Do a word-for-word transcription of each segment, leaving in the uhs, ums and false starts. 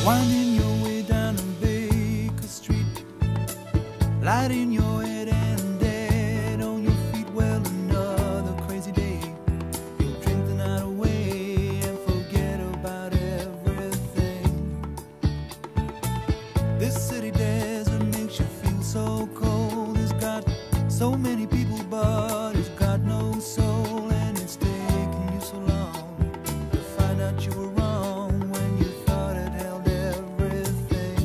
Winding your way down on Baker Street, lighting your head and dead on your feet. Well, another crazy day. You'll drink the night away and forget about everything. This city desert makes you feel so cold. It's got so many people, but it's got no soul. And it's taken you so long to find out you were wrong when you thought it held everything.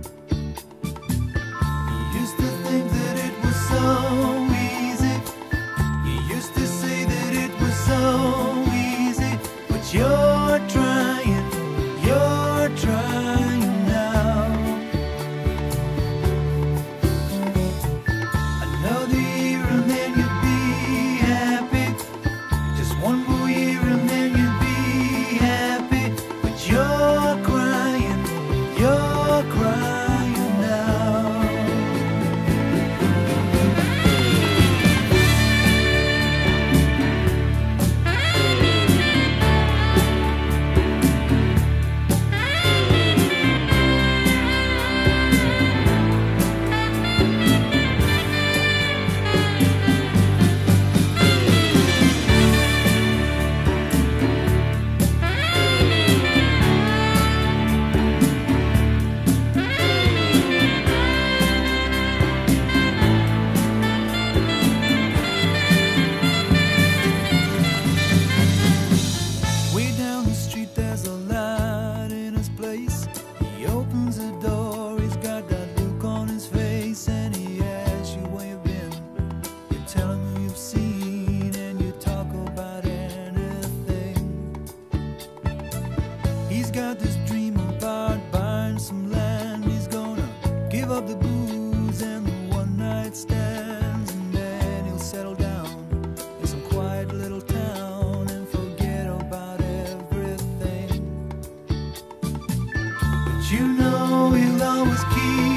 You used to think that it was so easy. You used to say that it was so easy. But you're trying, you're trying now. Another year and then you'd be happy. Just one more year and then you'd be happy. But you're crying, you're crying now. Way down the street there's a light in his place. He opens the door, he's got that look on his face, and he asks you where you've been. You tell him who you've seen, and you talk about anything. He's got this dream about buying some land. He's gonna give up the booze and the one night stands, and then he'll settle down in some quiet little town and forget about everything. But you know he'll always keep